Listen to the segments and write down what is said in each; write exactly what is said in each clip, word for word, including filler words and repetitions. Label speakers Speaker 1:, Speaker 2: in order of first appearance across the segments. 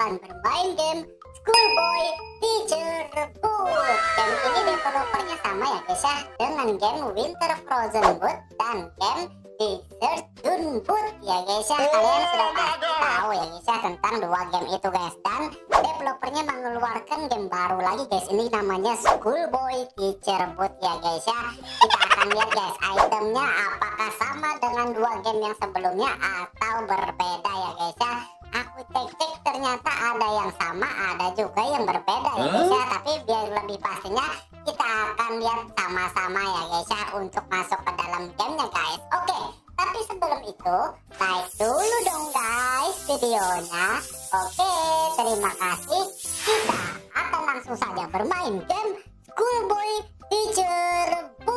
Speaker 1: akan bermain game Schoolboy Teacher Boot. Game ini developernya sama ya guys ya, dengan game Winter Frozen Boot dan game Desert Dune Boot ya guys ya. Kalian sudah pasti tahu ya guys ya tentang dua game itu guys. Dan developernya mengeluarkan game baru lagi guys. Ini namanya Schoolboy Teacher Boot ya guys ya. Kita akan lihat guys itemnya apakah sama dengan dua game yang sebelumnya atau berbeda ya guys ya. Aku cek-cek ternyata ada yang sama, ada juga yang berbeda ya guys ya. Tapi biar lebih pastinya kita akan lihat sama-sama ya guys ya untuk masuk ke dalam gamenya guys. Oke, tapi sebelum itu like dulu dong guys videonya. Oke, terima kasih. Kita akan langsung saja bermain game Schoolboy Teacher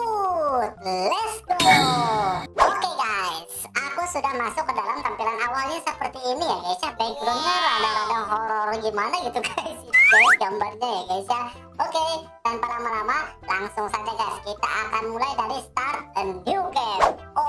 Speaker 1: Boot. Let's go. Oke guys, aku sudah masuk ke dalam tampilan awalnya seperti ini ya guys ya. Backgroundnya rada-rada horor gimana gitu guys. Itu guys gambarnya ya guys ya. Oke, tanpa lama-lama langsung saja guys kita akan mulai dari start a new game.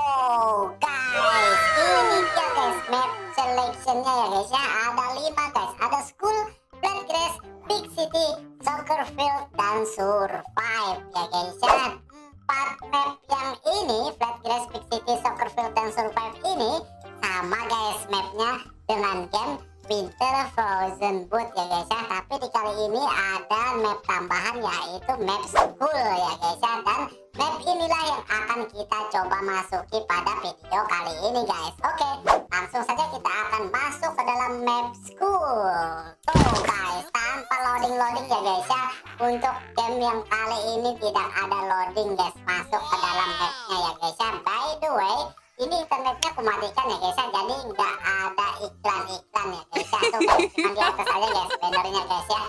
Speaker 1: Oh guys, ini dia guys map selectionnya ya guys ya. Ada lima guys, ada school, Flatgrass, Big City, Soccer Field, dan Survive ya guys ya. Empat map yang ini, Flatgrass, Big City, Soccer Field, dan Survive ini sama guys mapnya dengan game Winter Frozen Boot ya guys ya. Tapi di kali ini ada map tambahan yaitu map school ya guys ya. Dan map inilah yang akan kita coba masuki pada video kali ini guys. Oke, langsung saja kita akan masuk ke dalam map school. Tuh guys, tanpa loading-loading ya guys ya. Untuk game yang kali ini tidak ada loading guys masuk ke dalam mapnya ya guys ya. By the way, ini internetnya aku matikan ya guys ya, jadi nggak ada iklan-iklan ya guys ya. Tuh guys, cuma di atas aja guys bannernya guys ya.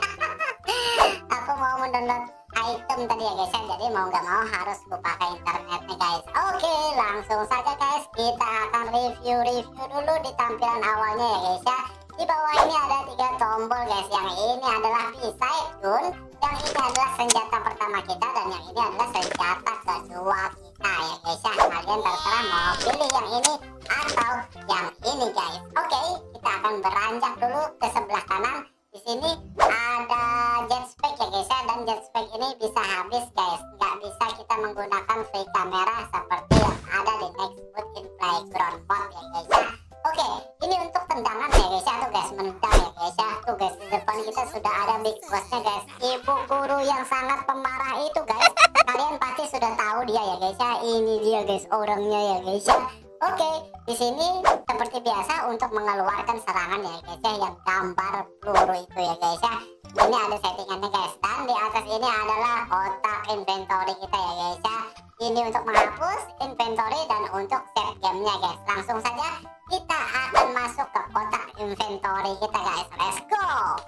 Speaker 1: Aku mau mendownload item tadi ya guys ya, jadi mau nggak mau harus buka ke internetnya guys. Oke, langsung saja guys kita akan review-review dulu di tampilan awalnya ya guys ya. Di bawah ini ada tiga tombol guys, yang ini adalah P-Side Gun, yang ini adalah senjata pertama kita, dan yang ini adalah senjata kedua kita ya guys ya. Kalian terserah mau pilih yang ini atau yang ini guys. Oke, kita akan beranjak dulu ke sebelah kanan. Di sini ada jetpack ya guys ya, dan jetpack ini bisa habis guys, nggak bisa kita menggunakan free kamera seperti yang ada di Next Boot in Playground Mode ya guys ya. Oke, ini untuk tendangan ya guys ya. Tuh guys, menendang ya guys ya. Tuh guys, di depan kita sudah ada big bossnya guys, ibu guru yang sangat pemarah itu guys. Kalian pasti sudah tahu dia ya guys ya. Ini dia guys orangnya ya guys ya. Oke, di sini seperti biasa untuk mengeluarkan serangan ya guys ya, yang gambar peluru itu ya guys ya. Ini ada settingannya guys, dan di atas ini adalah kotak inventory kita ya guys ya. Ini untuk menghapus inventory dan untuk save gamenya guys. Langsung saja kita akan masuk ke kotak inventory kita guys. Let's go.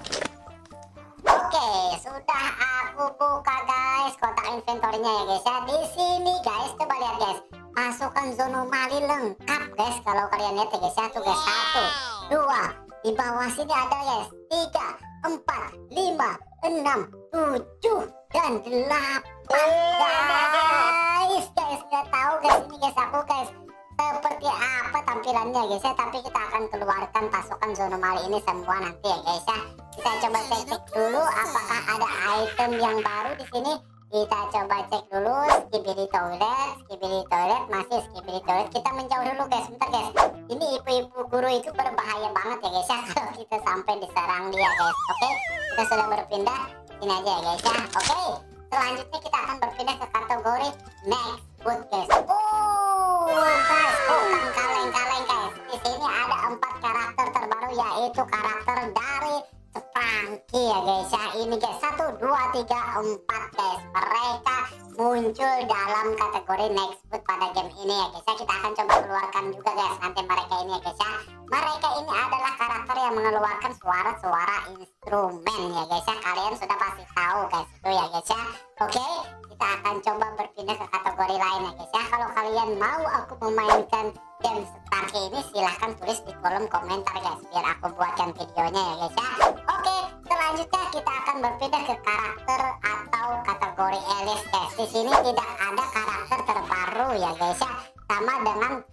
Speaker 1: Oke, sudah aku buka guys kotak inventorynya ya guys ya. Di sini guys, coba lihat guys, masukkan zonomali lengkap guys. Kalau kalian lihat ya guys ya, tuh guys, satu, dua, di bawah sini ada guys, tiga, empat, lima, enam, tujuh, dan delapan guys. Guys, nggak tahu guys ini guys aku guys seperti apa tampilannya guys ya. Tapi kita akan keluarkan pasukan zonomali ini semua nanti ya guys ya. Kita coba cek dulu apakah ada item yang baru di sini. Kita coba cek dulu. Skibidi toilet, skibidi toilet, masih skibidi toilet. Kita menjauh dulu guys, bentar guys. Ini ibu-ibu guru itu berbahaya banget ya guys ya kalau kita sampai diserang dia guys. Oke, kita sudah berpindah sini aja ya guys ya. Oke, selanjutnya kita akan berpindah ke kategori Next Boot guys. Oh guys, bukan kaleng-kaleng guys. Di sini ada empat karakter terbaru, yaitu karakter dari Sprunky ya guys ya. Ini guys, satu, dua, tiga, empat guys. Mereka muncul dalam kategori Next Boot pada game ini ya guys ya. Kita akan coba keluarkan juga guys nanti mereka ini ya guys ya. Mereka ini adalah karakter yang mengeluarkan suara-suara instrumen ya guys ya. Kalian sudah pasti tahu guys itu ya guys ya. Oke, kita akan coba berpindah ke kategori lain ya guys ya. Kalau kalian mau aku memainkan game Sprunky ini, silahkan tulis di kolom komentar guys, biar aku buatkan videonya ya guys ya. Oke, selanjutnya kita akan berpindah ke karakter atau kategori Alice guys. Di sini tidak ada karakter terbaru ya guys ya, sama dengan karakter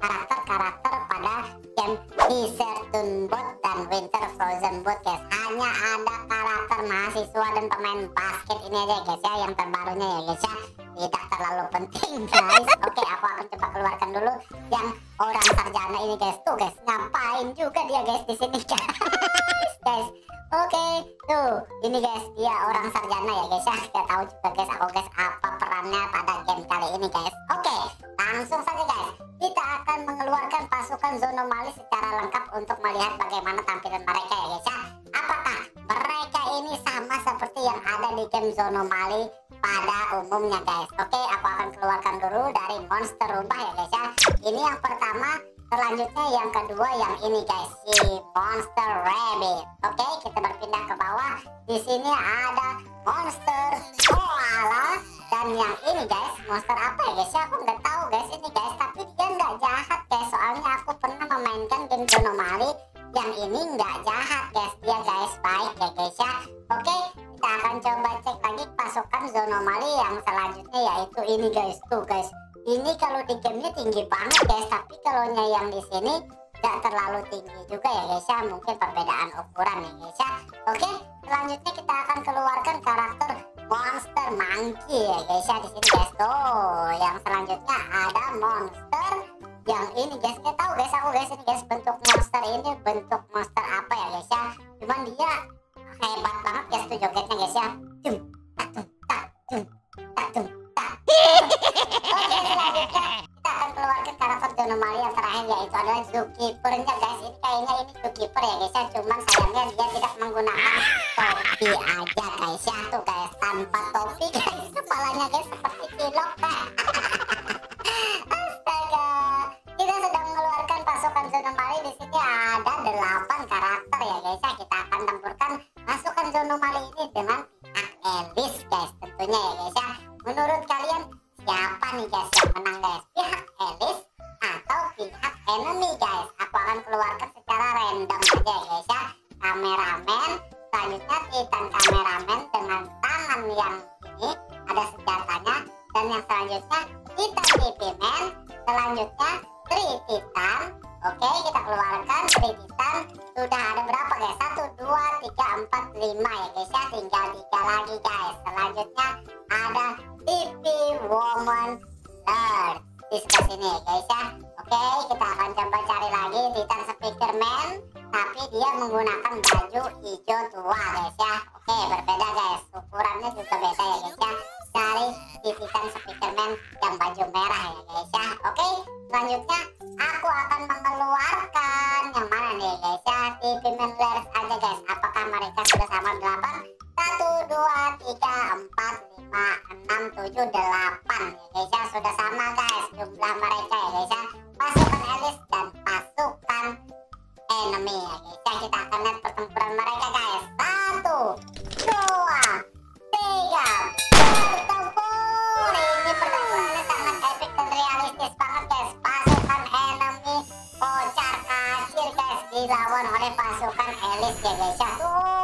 Speaker 1: karakter pada game Desert Dune Boot dan Winter Frozen Boot guys. Hanya ada karakter mahasiswa dan pemain basket ini aja guys ya, yang terbarunya ya guys ya. Tidak terlalu penting guys. Oke, aku akan coba keluarkan dulu yang orang sarjana ini guys. Tuh guys, ngapain juga dia guys di sini guys. Guys, oke, tuh ini guys, dia orang sarjana ya guys ya. Kita tahu juga guys, aku guys apa perannya pada game kali ini guys. Oke, langsung saja guys, kita akan mengeluarkan pasukan Zonomali secara lengkap untuk melihat bagaimana tampilan mereka ya guys ya. Apakah mereka ini sama seperti yang ada di game Zonomali pada umumnya guys. Oke, aku akan keluarkan dulu dari monster rubah ya guys ya. Ini yang pertama, selanjutnya yang kedua yang ini guys, si monster rabbit. Oke, kita berpindah ke bawah. Di sini ada monster koala dan yang ini guys, monster apa ya guys ya? Aku nggak tahu guys ini guys, tapi dia nggak jahat guys. Soalnya aku pernah memainkan game Zonomali yang ini nggak jahat guys, dia guys baik ya guys ya. Oke, kita akan coba cek lagi pasukan Zonomali yang selanjutnya, yaitu ini guys. Tuh guys, ini kalau di gamenya tinggi banget guys, tapi kalau yang di sini nggak terlalu tinggi juga ya guys ya. Mungkin perbedaan ukuran ya guys ya. Oke, selanjutnya kita akan keluarkan karakter monster monkey ya guys ya. Di sini guys, tuh yang selanjutnya ada monster yang ini guys. Nggak tahu guys aku guys ini guys, bentuk monster ini bentuk monster apa ya guys ya. Cuman dia hebat banget guys tuh jogetnya guys ya. Cum, tak, tum, tak, cum, tak, tum, tak. Oke, selanjutnya kita akan keluarkan karakter Zonomali yang terakhir, yaitu adalah zookeeper-nya guys. Ini kayaknya ini zookeeper ya guys ya. Cuman sayangnya dia tidak menggunakan topi aja guys ya. Tuh guys, tanpa topi guys, kepalanya guys seperti pilok. Astaga, kita sedang mengeluarkan pasukan Zonomali. Di sini ada delapan karakter ya guys ya. Kita akan tempurkan pasukan Zonomali ini dengan pihak Elis guys, tentunya ya guys ya. Menurut kalian siapa nih guys yang menang guys? Pihak Elis atau pihak enemy guys? Aku akan keluarkan secara random aja ya guys ya. Kameramen, selanjutnya Titan kameramen dengan tangan yang ini ada senjatanya, dan yang selanjutnya Titan T V Man, selanjutnya Tri Titan. Oke, kita keluarkan Tri Titan. Sudah ada berapa guys? Satu, dua, tiga, empat, lima ya guys ya. Tinggal tiga lagi guys. Selanjutnya ada T V Woman Third di sebelah sini ya guys ya. Oke, kita akan coba cari lagi Titan Speaker Man, tapi dia menggunakan baju hijau tua guys ya. Oke, berbeda guys, ukurannya juga beda ya guys ya dari si Titan Speaker Man yang baju merah ya guys ya. Oke, selanjutnya aku akan mengeluarkan yang mana nih guys ya? T V Members aja guys. Apakah mereka sudah sama delapan? Satu, dua, tiga, empat, lima, enam, tujuh, delapan ya guys ya. Sudah sama guys jumlah mereka ya guys ya. Pasukan Elis dan pasukan enemy ya guys ya. Kita akan lihat pertempuran mereka guys. Satu, dua, tiga, bertempur. Ini pertempurannya sangat epic dan realistis banget guys. Pasukan enemy kocar kacir guys dilawan oleh pasukan Elis ya guys ya.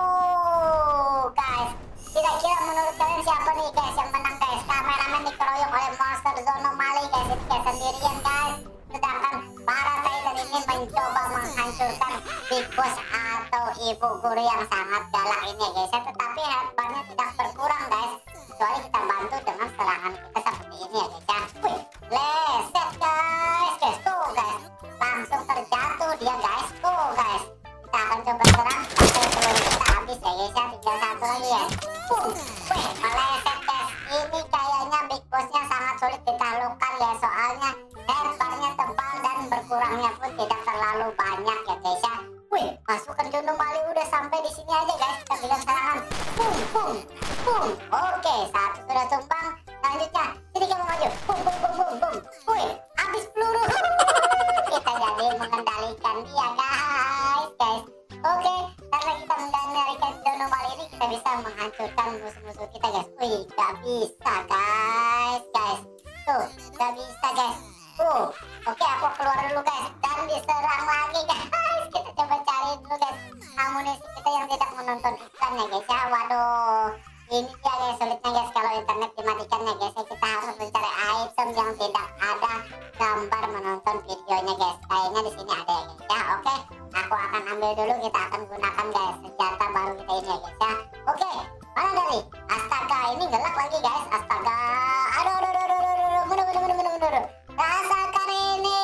Speaker 1: Tuh guys, kira-kira menurut kalian siapa nih guys yang menang guys? Kameramen dikeroyok oleh monster Zonomali guys. Ini guys sendirian guys, sedangkan para Titan ini mencoba menghancurkan Big Boss atau ibu guru yang sangat galak ini ya guys ya. Tetapi hebatnya tidak berkurang guys, kecuali kita bantu dengan serangan kita seperti ini ya guys ya. Wih, leset guys guys. Tuh guys, langsung terjatuh dia guys. Tuh guys, kita akan coba serang sampai peluru kita habis ya guys ya. Tinggal satu lagi ya. Boom. Wih, meleset guys. Ini kayaknya Big Bossnya sangat sulit ditaklukkan ya, soalnya headbarnya tebal dan berkurangnya pun tidak terlalu banyak ya guys ya. Wih, pasukan Zonomali udah sampai di sini aja guys. Kita bilang serangan. Boom, boom, boom. Oke, satu sudah tumbang. Selanjutnya, sini kamu maju. Boom, boom, boom, boom, boom. Wih, habis peluru. Kita jadi mengendalikan dia guys, guys. Oke, karena kita mengendalikan Zonomali ini, kita bisa menghancurkan musuh-musuh kita guys. Wih, gak bisa guys, guys. Tuh, gak bisa guys. Tuh, oke aku keluar dulu guys. Dan diserang lagi guys. Kita coba cari dulu guys amunisi kita yang tidak menonton iklan ya guys ya. Waduh, ini dia guys sulitnya guys kalau internet dimatikan ya guys ya. Kita harus mencari item yang tidak ada gambar menonton videonya guys. sini ada ya guys ya. Oke, aku akan ambil dulu, kita akan gunakan guys senjata baru kita ini ya guys ya. Oke, mana dari? Astaga, ini gelap lagi guys. Astaga, aduh aduh aduh aduh aduh, mundur mundur mundur mundur mundur. Rasakan ini.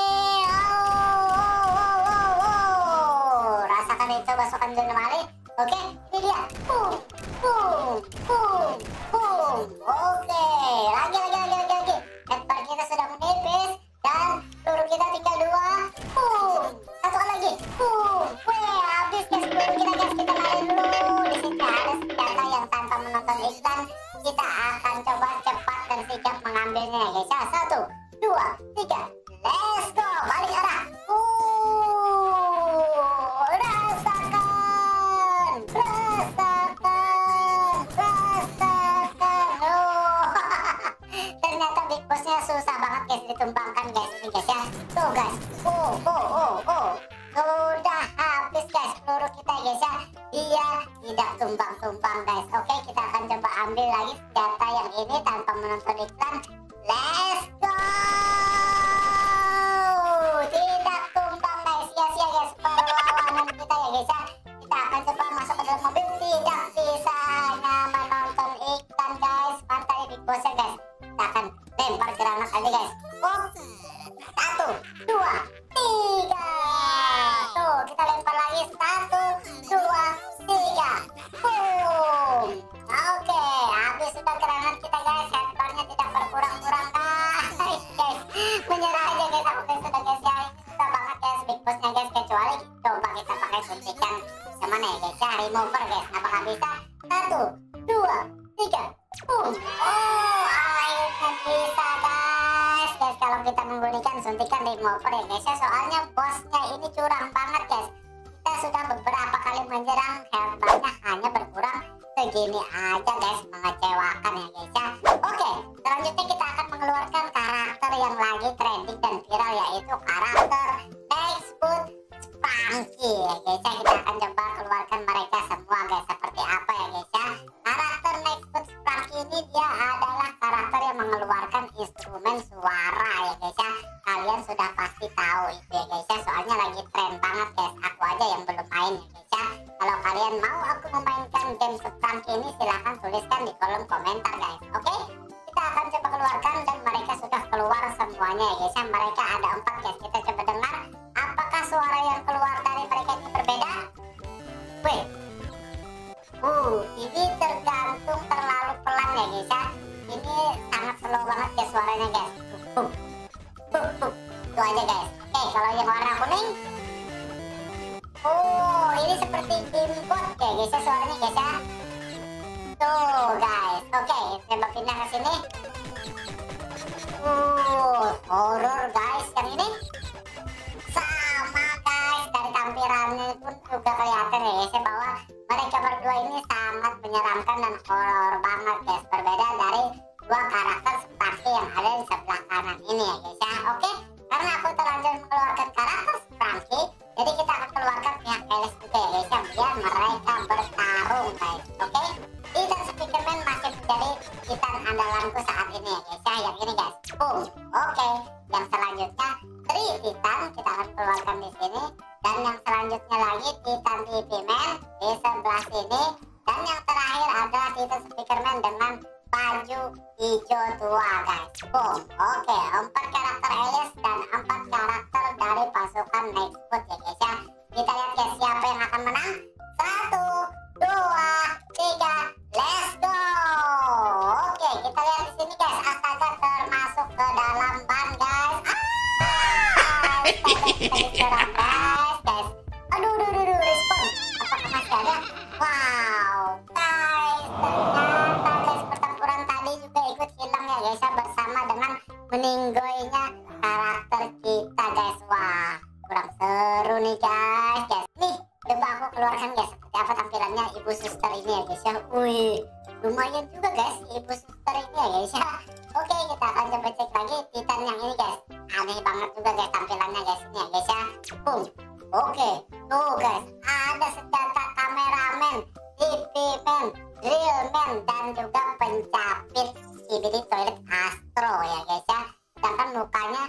Speaker 1: Oh, oh, oh, oh, oh. Rasakan itu, masukkan dulu kembali. Oke, ini dia. Boom, boom, boom, boom. Oke, lagi lagi lagi lagi lagi. Headbar kita sudah menipis dan peluru kita tinggal dua. Boom, satu kali lagi. Boom, weh, habis guys peluru kita guys. Kita main dulu. Di sini ada senjata yang tanpa menonton iklan. Kita akan coba cepat dan sigap mengambilnya ya guys ya. Satu, dua, tiga. Let's go. Balik arah. Uh, rasakan, rasakan, rasakan. Oh, ternyata big bossnya susah banget guys ditumbangkan guys ini guys ya. Tuh guys. Oh, oh, oh, oh. Sudah habis guys peluru kita guys ya. Dia tidak tumbang-tumbang guys. Oke, kita akan coba ambil lagi senjata yang ini tanpa menonton iklan. Let's go. Tidak tumbang guys. Sia-sia guys perlawanan kita ya guys ya. Kita akan coba masuk ke dalam mobil. Tidak bisa hanya menonton iklan guys. Pantai big bossnya guys. Kita akan lempar granat aja guys. Oh, satu, dua, tiga. Tuh, kita lempar lagi. Satu, dua, tiga. Boom. Oke, habis sudah granat kita guys. Headbarnya tidak berkurang-kurang guys. Guys, menyerah aja guys. Aku guys sudah guys ya. Ini susah banget guys big bossnya guys. Kecuali coba kita pakai suntikan kemana ya guys ya. Remover guys. Apakah bisa? Satu, dua, tiga. Boom. Oh, akhirnya bisa guys. Guys, kalau kita menggunakan suntikan remover ya guys ya. Soalnya bosnya ini curang banget guys. Kita sudah beberapa kali menyerang, health-nya hanya berkurang segini aja guys. Mengecewakan ya guys ya. Oke, selanjutnya kita akan mengeluarkan karakter yang lagi trending dan viral, yaitu karakter Nextboot Sprunky ya guys ya. Kita akan coba keluarkan mereka semua guys. Seperti apa ya guys ya. Karakter Nextboot Sprunky ini dia adalah karakter yang mengeluarkan instrumen suara ya guys ya. Kalian sudah pasti tahu itu ya guys ya. Soalnya lagi tren banget guys. Aku aja yang belum main ya guys ya. Kalau kalian mau aku memainkan game Sprunky ini, silahkan tuliskan di kolom komentar guys. Oke, kita akan coba keluarkan dan mereka sudah keluar semuanya ya guys ya. Mereka ada empat guys. Kita coba dengar apakah suara yang keluar dari mereka ini berbeda. Wih, uh, ini tergantung terlalu pelan ya guys ya. Ini sangat slow banget guys suaranya guys. Bum, bum, bum. Itu aja guys. Oke, kalau yang warna kuning, oh ini seperti gamebot ya guys ya suaranya guys ya. Tuh guys. Oke, coba pindah ke sini. Uh, horror guys. Yang ini sama guys, dari tampilannya pun juga kelihatan ya guys ya, bahwa mereka berdua ini sangat menyeramkan dan horor banget guys. Berbeda dari dua karakter seperti yang ada di sebelah kanan ini ya guys ya. Oke, karena aku terlanjur mengeluarkan karakter Sprunky, jadi kita akan keluarkan pihak Alice juga ya guys ya, biar mereka bertarung guys. Oke, Titan Speakerman masih menjadi Titan andalanku saat ini ya guys ya. Yang ini guys. Boom. Oke, yang selanjutnya Tri Titan kita akan keluarkan di sini, dan yang selanjutnya lagi Titan T V Man di sebelah sini, dan yang terakhir adalah Titan Speakerman dengan baju hijau tua guys. Boom. Oke, empat karakter Alice dan empat karakter dari pasukan Nextboot ya guys ya. Kita lihat guys siapa yang akan menang. Satu, dua, tiga, let's go. Oke, kita lihat di sini guys. Astaga, termasuk ke dalam ban guys. Ah, astaga, kita diserang guys, guys. Aduh, aduh, aduh, aduh, respon. Apakah masih ada? Wow, guys, ternyata guys pertempuran tadi juga ikut hilang ya guys ya, bersama dengan meninggoynya karakter kita guys. Wah, kurang seru nih guys. Guys, nih coba aku keluarkan guys seperti apa tampilannya ibu suster ini ya guys ya. Wih, lumayan juga guys ibu suster ini ya guys ya. Oke, kita akan coba cek lagi Titan yang ini guys. Aneh banget juga guys tampilannya guys ini ya guys ya. Boom. Oke, tuh guys, ada senjata kameramen, T V Man, drill man, dan juga pencapit Skibidi Toilet Astro ya guys ya. Sedangkan mukanya seperti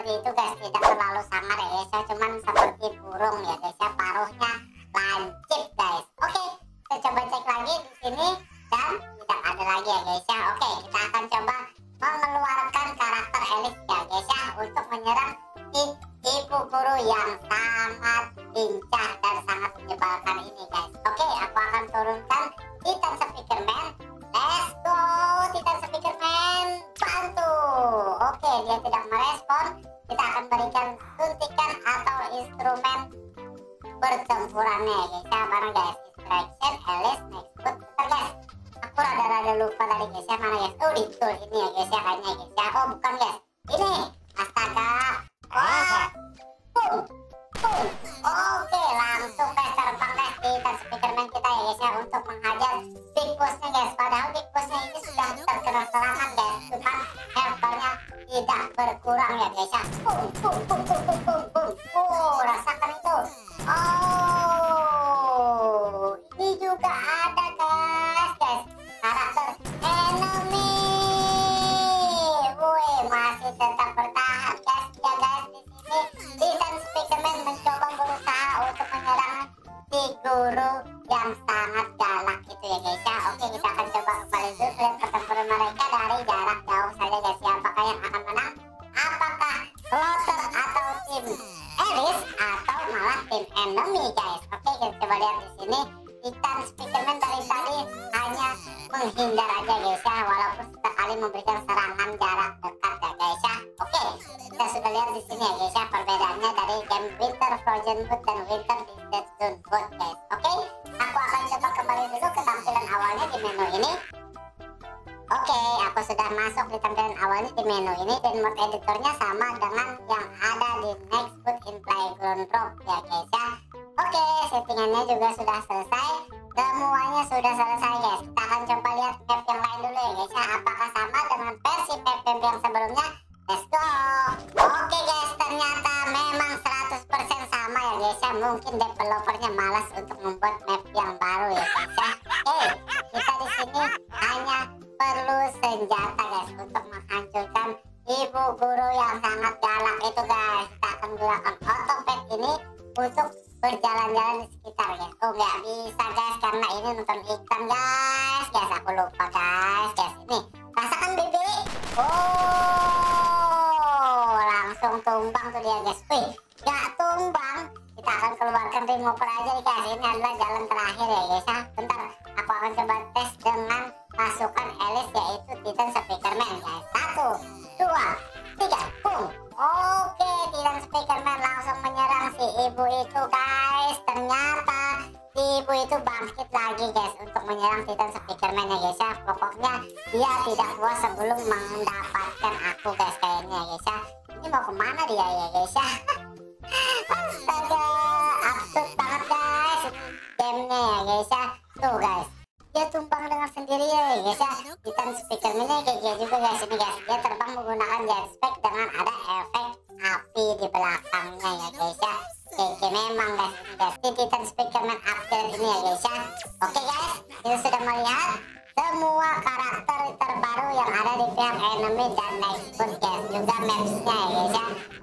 Speaker 1: seperti itu guys, tidak terlalu sangar ya guys ya, cuman seperti burung ya guys ya, paruhnya lancip guys. Oke, kita coba cek lagi di sini dan tidak ada lagi ya guys ya. Oke, kita akan coba mengeluarkan karakter Alice ya guys ya untuk menyerang si ibu guru yang sangat lincah dan sangat menyebalkan ini guys. Oke, aku akan turunkan Titan Speakerman. Let's go Titan Speakerman, bantu. Oke, dia tidak merespon. Kita akan berikan suntikan atau instrumen pertempurannya guys ya, mana guys, distraction, Alice, next foot, bentar guys, aku rada-rada lupa tadi guys ya, mana guys, oh di tool ini ya guys ya, kayaknya guys ya, oh bukan guys, ini, astaga, wah, boom, boom, oke, langsung guys terbang guys Titan Speakerman kita ya guys ya, untuk menghajar big bossnya guys, padahal big bossnya ini sudah terkena serangan guys, cuman health-nya tidak berkurang ya guys ya, boom, boom, boom, boom, boom, boom, boom, oh, rasakan itu. Oh, ini juga ada guys, guys, karakter enemy. Woi, masih tetap bertahan guys, ya guys, di sini Titan Speakerman mencoba berusaha untuk menyerang si guru yang sangat galak itu ya guys ya. Oke, kita akan coba kembali dulu lihat pertempuran mereka dari jarak jauh saja guys ya. Apakah yang akan menang? Apakah Clotter atau tim Alice atau malah tim enemy guys? Oke, kita coba lihat di sini. Titan Speakerman dari tadi hanya menghindar aja guys ya, walaupun sekali memberikan serangan jarak dekat ya guys ya. Oke, kita sudah lihat di sini ya guys ya perbedaannya dari game Winter Frozen Wood dan Winter Desert Zone Wood guys. Oke, aku akan coba kembali dulu ke tampilan awalnya di menu ini. Oke, aku sudah masuk di tampilan awalnya di menu ini dan mode editornya sama dengan yang ada di Next Foot in Playground Drop ya guys ya. Oke, settingannya juga sudah selesai, semuanya sudah selesai guys. Kita akan coba lihat map yang lain dulu ya guys ya, apakah sama dengan versi map yang sebelumnya. Let's go. Oke guys, ternyata memang seratus persen sama ya guys ya, mungkin developernya malas untuk membuat map yang baru ya guys ya. Oke, kita di sini hanya perlu senjata guys untuk menghancurkan ibu guru yang sangat galak itu guys. Kita akan gunakan otopet ini untuk berjalan-jalan di sekitar guys. Oh nggak bisa guys karena ini nonton iklan guys. Guys aku lupa guys. Guys ini rasakan baby. Oh langsung tumbang tuh dia guys. Wih nggak tumbang. Kita akan keluarkan remover aja nih guys. Ini adalah jalan terakhir ya guys ya. Bentar aku akan coba tes dengan pasukan Alice yaitu Titan Speakerman guys. Satu, dua, tiga, boom. Oke, Titan Speakerman langsung menyerang si ibu itu guys. Ternyata si ibu itu bangkit lagi guys untuk menyerang Titan Speakerman ya guys ya. Pokoknya dia tidak puas sebelum mendapatkan aku guys kayaknya ya guys ya. Ini mau kemana dia ya guys ya. Astaga, absurd banget guys gamenya ya guys ya. Tuh guys, dia tumbang dengan sendirinya ya guys ya. Titan Speakerman-nya kayak dia juga guys ini guys. Dia terbang menggunakan jetpack dengan ada efek api di belakangnya ya guys ya. Oke memang guys ini guys si Titan Speakerman upgrade ini ya guys ya. Oke guys, kita sudah melihat semua karakter terbaru yang ada di pihak enemy dan next foot guys, juga maps-nya ya guys ya.